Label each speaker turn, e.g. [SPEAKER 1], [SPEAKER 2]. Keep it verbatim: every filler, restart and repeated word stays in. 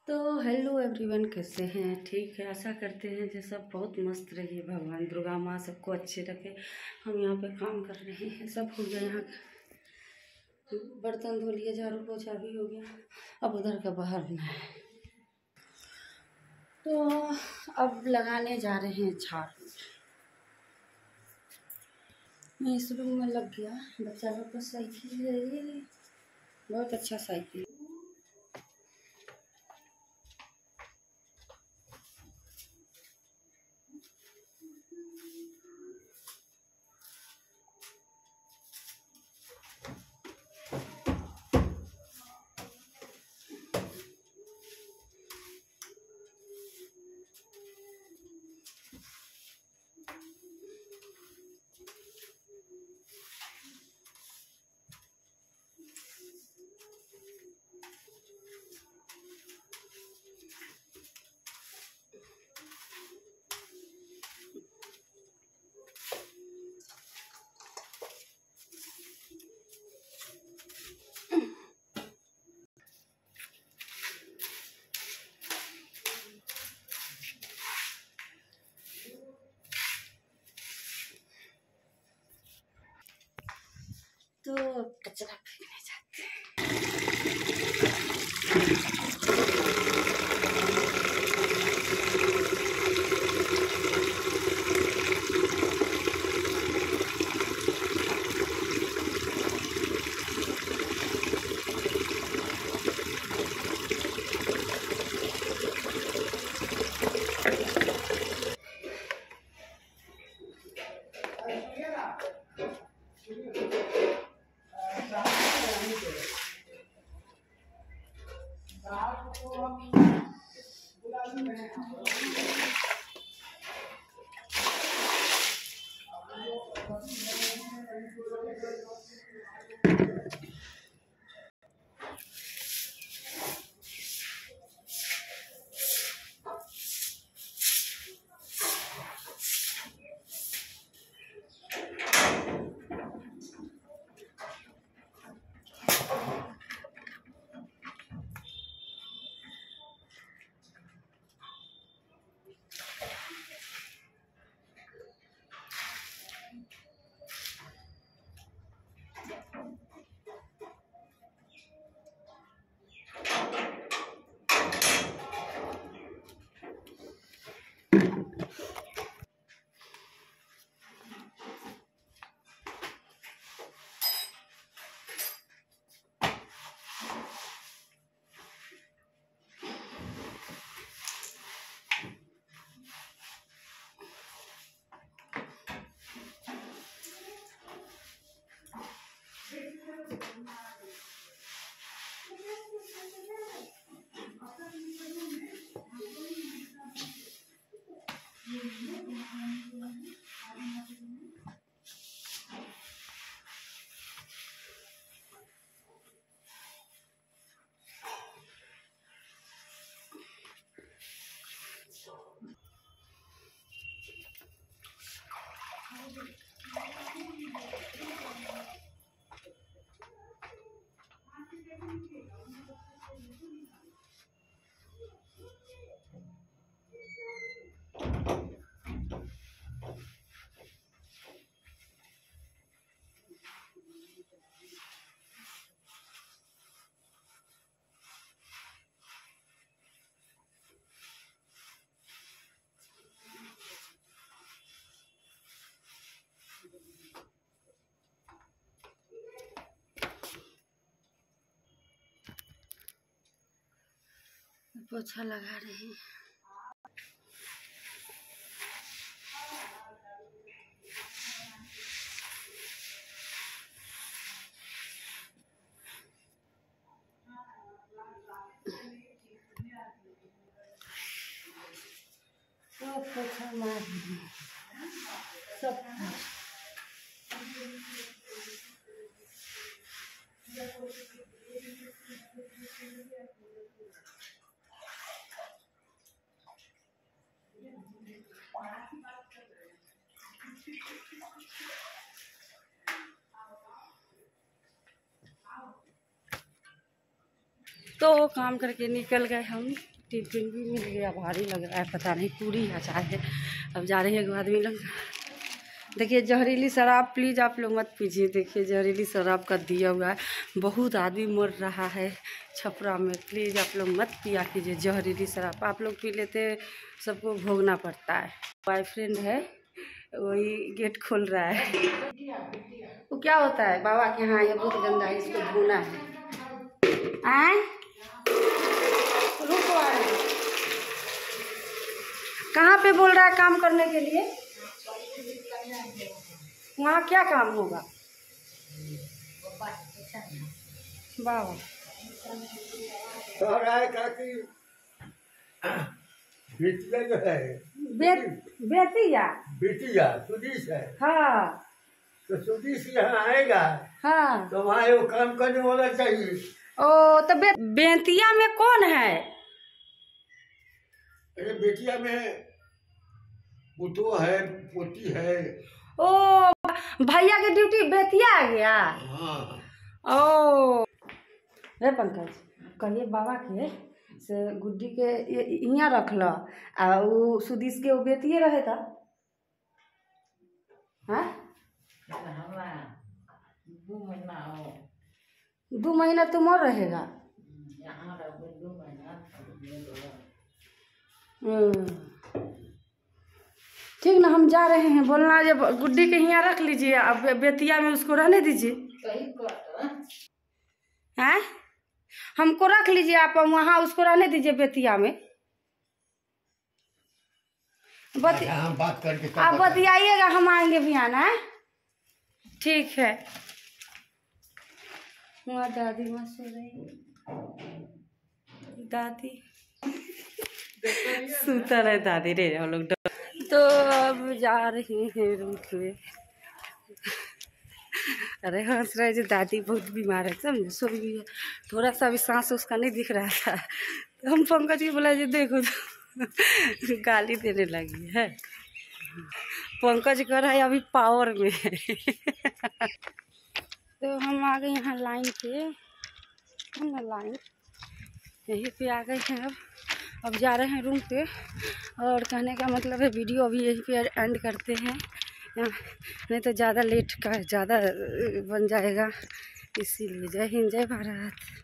[SPEAKER 1] तो hello everyone, कैसे हैं? ठीक है, आशा करते हैं कि सब बहुत मस्त रहिए। भगवान दुर्गा माँ सबको अच्छे रखे। हम यहाँ पे काम कर रहे हैं, सब हो गया। यहाँ बर्तन धो लिए, झाड़ू पोछा भी हो गया। अब उधर का बहारना है, तो अब लगाने जा रहे हैं झाड़ू। मैं इस रूम में लग गया। बच्चा लोग का साइकिल है, बहुत अच्छा साइकिल। तो कचरा फेंकने जाते पोछा लगा रहे हैं। सब पोछा मार रहे हैं, सब तो काम करके निकल गए हम। टिफिन भी मिल गया, भारी लग रहा है, पता नहीं पूरी या चाय है। अब जा रहे हैं एक आदमी लोग। देखिए जहरीली शराब प्लीज़ आप लोग मत पीजिए। देखिए जहरीली शराब का दिया हुआ है, बहुत आदमी मर रहा है छपरा में। प्लीज़ आप लोग मत पिया कीजिए जहरीली शराब। आप लोग पी लेते सबको भोगना पड़ता है। बॉयफ्रेंड है वही गेट खोल रहा है। वो क्या होता है बाबा के यहाँ, ये बहुत गंदा है, इसको धोना है। आए रुको, आ रहे कहाँ पे बोल रहा है काम करने के लिए? वहाँ क्या काम होगा बाबा?
[SPEAKER 2] बेटिया जो है
[SPEAKER 1] बे, बेटिया
[SPEAKER 2] बेटिया सुदीश है।
[SPEAKER 1] हाँ
[SPEAKER 2] तो सुदीश यहाँ आएगा
[SPEAKER 1] हाँ,
[SPEAKER 2] तो वहाँ वो काम करने वाला चाहिए।
[SPEAKER 1] ओ तो बे, बेटिया में कौन है?
[SPEAKER 2] अरे बेटिया में पुतो है, पोती है।
[SPEAKER 1] ओ भैया की ड्यूटी बेटिया आ गया।
[SPEAKER 2] हाँ।
[SPEAKER 1] ओ रे पंकज, कहिए बाबा के से गुड्डी के यहाँ रख लो, आ वो सुदीश के वो बेटिए रहे था। हाँ
[SPEAKER 3] दो महीना
[SPEAKER 1] दो महीना तुम और रहेगा। ठीक ना, हम जा रहे हैं। बोलना जब गुड्डी के यहाँ रख लीजिए, अब बेतिया में उसको रहने दीजिए। हैं हमको रख लीजिए, आप वहाँ उसको रहने दीजिए बेतिया में। बति...
[SPEAKER 2] हम बात करके
[SPEAKER 1] आप बतियाइएगा, हम आएंगे भी आना है। ठीक है। वहाँ दादी माँ सो रही, दादी सुतर है दादी रे हम लोग। तो अब जा रहे हैं रूम में। अरे हंस रहे जो दादी बहुत बीमार है, समझे, सो गई है। थोड़ा सा भी सांस उसका नहीं दिख रहा था, तो हम पंकज जी बोला जी देखो तो गाली देने लगी है। पंकज कह रहा है अभी पावर में है। तो हम आ गए यहाँ लाइन पे, ना लाइन यहीं पे आ गए हैं। अब अब जा रहे हैं रूम पे। और कहने का मतलब है वीडियो अभी यहीं पे एंड करते हैं, नहीं तो ज़्यादा लेट का ज़्यादा बन जाएगा, इसीलिए। जय हिंद, जय भारत।